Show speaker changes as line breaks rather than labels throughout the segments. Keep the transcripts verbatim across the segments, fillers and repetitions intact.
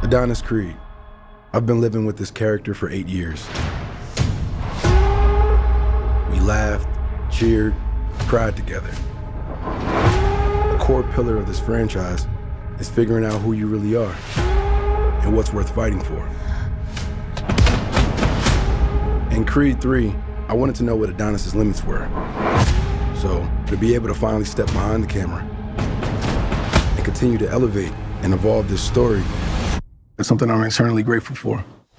Adonis Creed. I've been living with this character for eight years. We laughed, cheered, cried together. A core pillar of this franchise is figuring out who you really are and what's worth fighting for. In Creed three, I wanted to know what Adonis's limits were. So, to be able to finally step behind the camera and continue to elevate and evolve this story is something I'm eternally grateful for.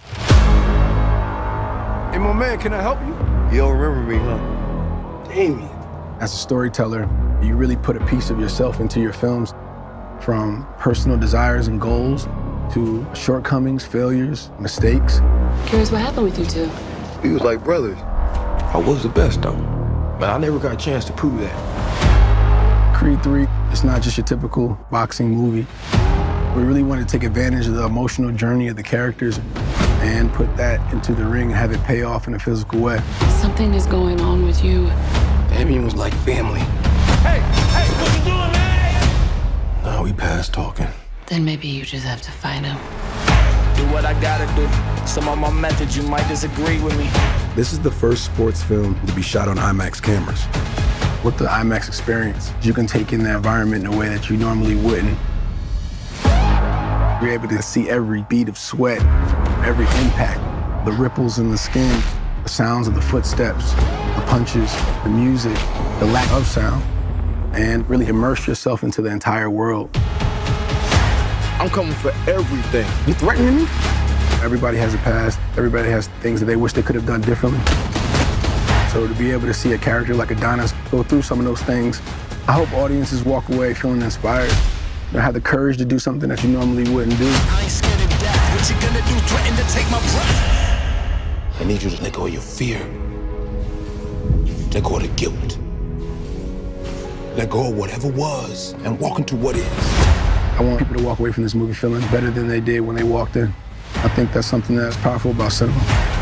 Hey, my man, can I help you?
You don't remember me, huh?
Damian. As a storyteller, you really put a piece of yourself into your films, from personal desires and goals to shortcomings, failures, mistakes.
Curious what happened with you two?
We was like brothers. I was the best, though, but I never got a chance to prove that.
Creed three is not just your typical boxing movie. We really wanted to take advantage of the emotional journey of the characters and put that into the ring and have it pay off in a physical way.
Something is going on with you.
Damian was like family.
Hey, hey, what you doing, man?
Now we past talking.
Then maybe you just have to find him.
Do what I gotta do. Some of my methods, you might disagree with me.
This is the first sports film to be shot on IMAX cameras. With the IMAX experience, you can take in the environment in a way that you normally wouldn't. You're able to see every bead of sweat, every impact, the ripples in the skin, the sounds of the footsteps, the punches, the music, the lack of sound, and really immerse yourself into the entire world.
I'm coming for everything.
You threatening me? Everybody has a past. Everybody has things that they wish they could have done differently. So to be able to see a character like Adonis go through some of those things, I hope audiences walk away feeling inspired. You know, have the courage to do something that you normally wouldn't do.
I ain't scared of death. What you gonna do? Threaten to take my breath?
I need you to let go of your fear. Let go of the guilt. Let go of whatever was and walk into what is.
I want people to walk away from this movie feeling better than they did when they walked in. I think that's something that's powerful about cinema.